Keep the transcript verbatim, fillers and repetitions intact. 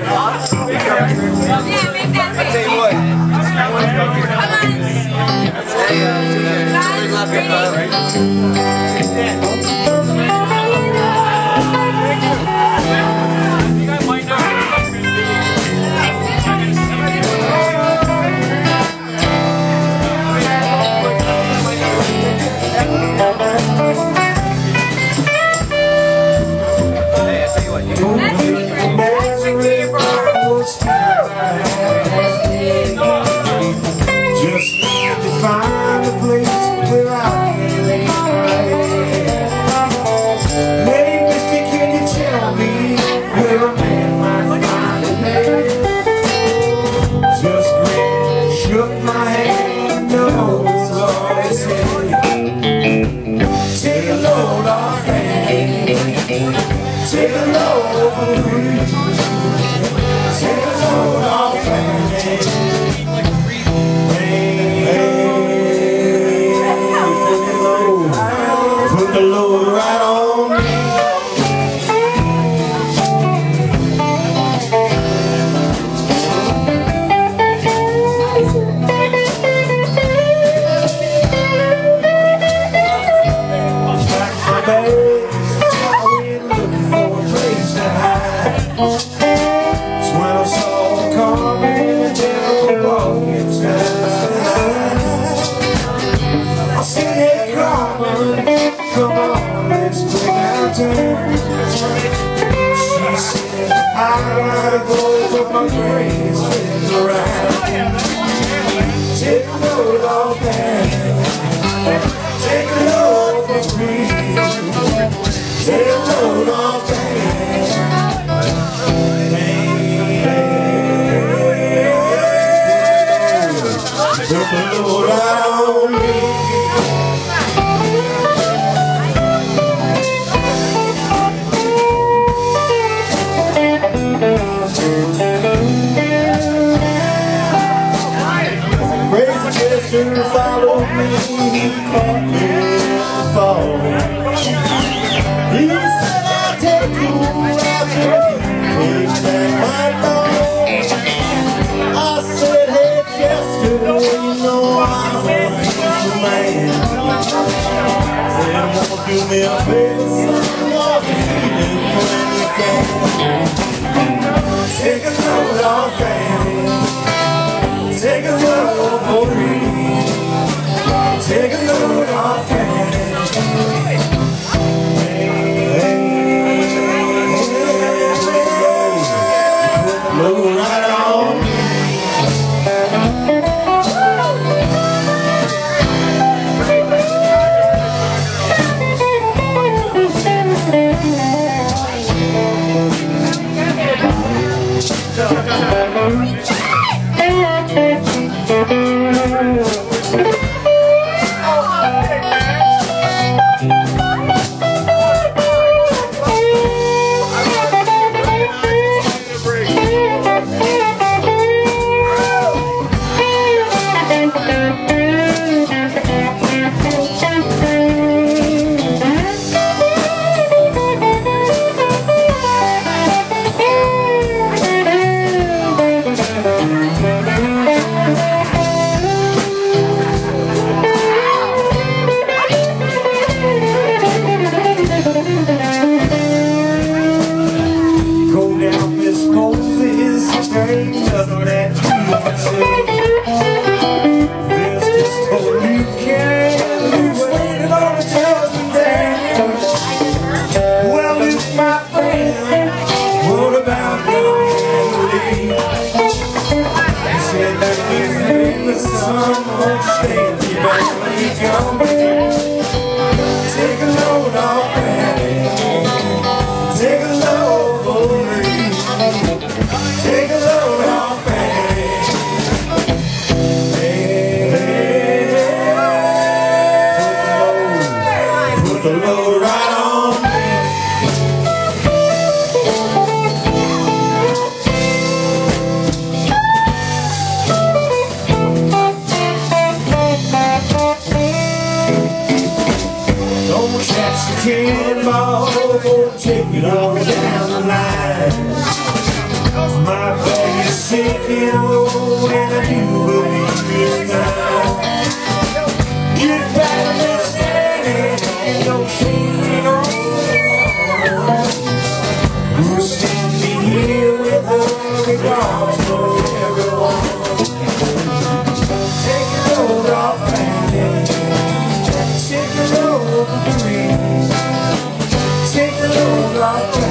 Take a load off put the load right on me. Pack my bags, I went looking for a place to hide. It's when I saw the car and the walking time. I said, hey, Carmen, come on, let's break our time. She said, I gotta go, but my brain's been around. Take a load off that. Take a load for me. Take a load off that. Took a load out on me. Crazy Chester followed me, he caught me in the fall. He said, I'll take you after you take back my dog. I said, hey Chester, you know I'm a man. Said, won't do me a favor, son, walk me when you can. Take a load off, baby. Take a load for me. Take a load off, baby. Put the load right on me. Take a load off, baby. Take a load for me. Take a load off, baby. Put the load right on me. Cannonball, take it all down the line. My taking hold and I do believe this time. Get back to me standing and don't see no more. We're standing here with a regard for everyone. Take a load off family, take a load of the breeze, take a load off